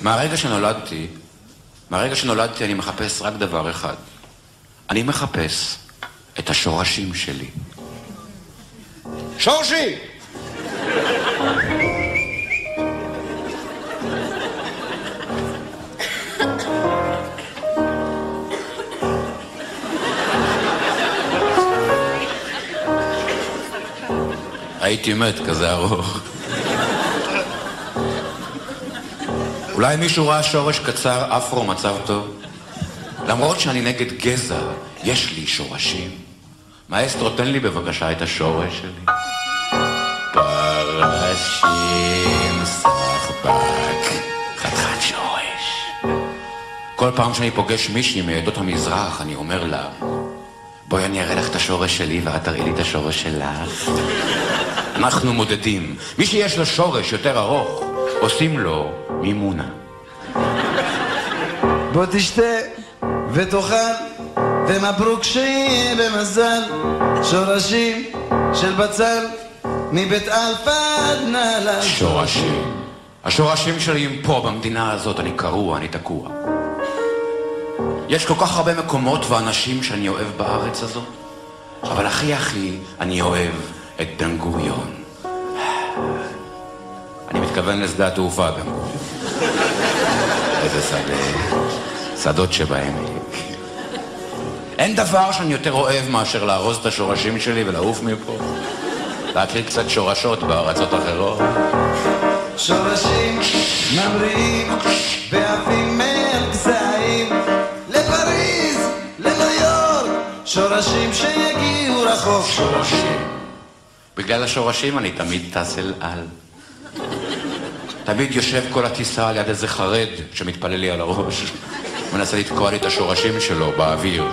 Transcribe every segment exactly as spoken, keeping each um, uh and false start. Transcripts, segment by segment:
מהרגע שנולדתי, מהרגע שנולדתי אני מחפש רק דבר אחד. אני מחפש את השורשים שלי. שורשי! הייתי מת כזה ארוך. אולי מישהו ראה שורש קצר אפרו מצב טוב? למרות שאני נגד גזע, יש לי שורשים. מאסטרו, תן לי בבקשה את השורש שלי. פרשים סחבק, חתיכת שורש. כל פעם שאני פוגש מישהי מעדות המזרח, אני אומר לה, בואי אני אראה לך את השורש שלי ואת תראי לי את השורש שלך. אנחנו מודדים. מי שיש לו שורש יותר ארוך, עושים לו מימונה. בוא תשתה ותאכל ומברוק שיהיה במזל, שורשים של בצל מבית אלפד נעלה. שורשים. השורשים שלי הם פה במדינה הזאת. אני קרוע, אני תקוע. יש כל כך הרבה מקומות ואנשים שאני אוהב בארץ הזאת, אבל הכי הכי אני אוהב את בן גוריון. אני מתכוון לשדה התעופה בן גוריון. איזה שדה, שדות שבהם. אין דבר שאני יותר אוהב מאשר לארוז את השורשים שלי ולעוף מפה. להכיר קצת שורשות בארצות אחרות. שורשים ממריאים ועפים מעל גזעים, לפריז, לניו יורק, שורשים שיגיעו רחוק. שורשים. בגלל השורשים אני תמיד טס אל על. תמיד יושב כל הטיסה על יד איזה חרד שמתפלל לי על הראש. מנסה לתקוע לי את השורשים שלו באוויר.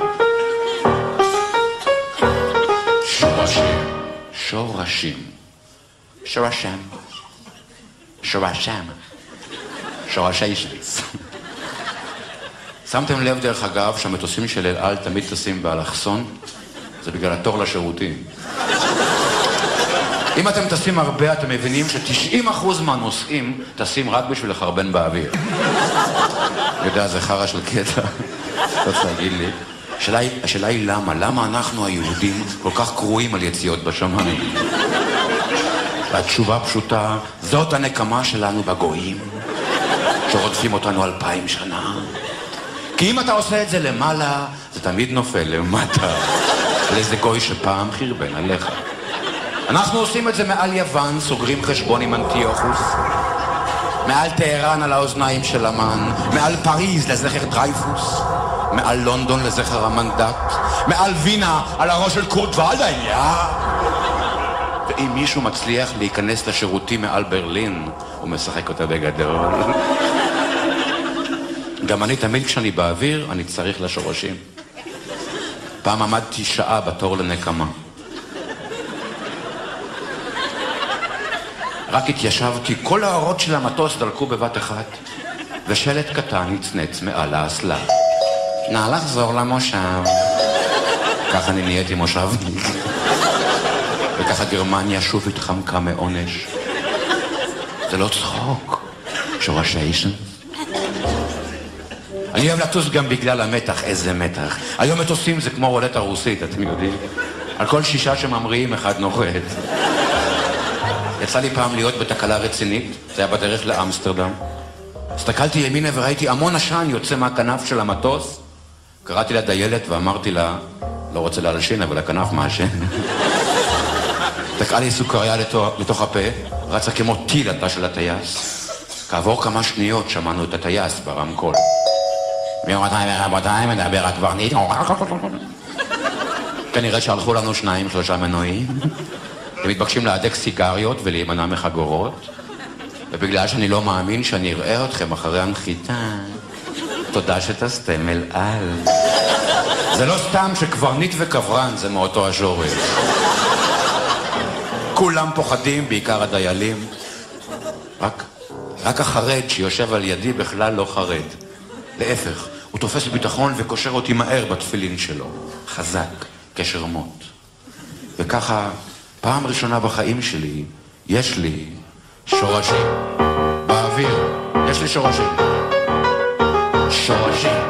שורשים. שורשים. שורשים. שורשים. שורשיישנס. שמתם לב דרך אגב שהמטוסים של אל על תמיד טסים באלכסון? זה בגלל התור לשירותים. אם אתם טסים הרבה, אתם מבינים ש-תשעים אחוז מהנוסעים טסים רק בשביל לחרבן באוויר. יודע, זה חרא של קטע. אתה צריך להגיד לי. השאלה היא, השאלה היא למה? למה אנחנו היהודים כל כך קרועים על יציאות בשמיים? והתשובה פשוטה, זאת הנקמה שלנו בגויים, שרודפים אותנו אלפיים שנה. כי אם אתה עושה את זה למעלה, זה תמיד נופל למטה, על איזה גוי שפעם חרבן עליך. אנחנו עושים את זה מעל יוון, סוגרים חשבון עם אנטיוכוס, מעל טהרן על האוזניים של המן, מעל פריז לזכר דרייפוס, מעל לונדון לזכר המנדט, מעל וינה על הראש של קורט ולדהיים, יא! ואם מישהו מצליח להיכנס לשירותים מעל ברלין, הוא משחק אותה בגדול. גם אני תמיד כשאני באוויר, אני צריך לשורשים. פעם עמדתי שעה בתור לנקמה. רק התיישבתי, כל האורות של המטוס דלקו בבת אחת, ושלט קטן נצנץ מעל האסלה. נא לחזור למושב. ככה אני נהייתי מושבניק. וככה גרמניה שוב התחמקה מעונש. זה לא צחוק. שורשיישן. אני אוהב לטוס גם בגלל המתח, איזה מתח. היום מטוסים זה כמו רולטה רוסית, אתם יודעים. על כל שישה שממריאים אחד נוחת. יצא לי פעם להיות בתקלה רצינית, זה היה בדרך לאמסטרדם. הסתכלתי ימינה וראיתי המון עשן יוצא מהכנף של המטוס. קראתי לה דיילת ואמרתי לה, לא רוצה להלשין, אבל הכנף מעשן. תקעה לי סוכריה לתוך הפה, רצה כמו טיל התא של הטייס. כעבור כמה שניות שמענו את הטייס ברמקול. מרמתיים ורבותיים מדבר הקברניט. כנראה שהלכו לנו שניים, שלושה מנועים. הם מתבקשים להדק סיגריות ולהימנע מחגורות. ובגלל שאני לא מאמין שאני אראה אתכם אחרי הנחיתה, תודה שטסתם אל על. זה לא סתם שקברניט וקברן זה מאותו השורש. כולם פוחדים, בעיקר הדיילים. רק, רק החרד שיושב על ידי בכלל לא חרד. להפך, הוא תופס ביטחון וקושר אותי מהר בתפילין שלו. חזק, קשר מות. וככה, פעם ראשונה בחיים שלי, יש לי שורשים. באוויר. יש יש לי שורשים. שורשים.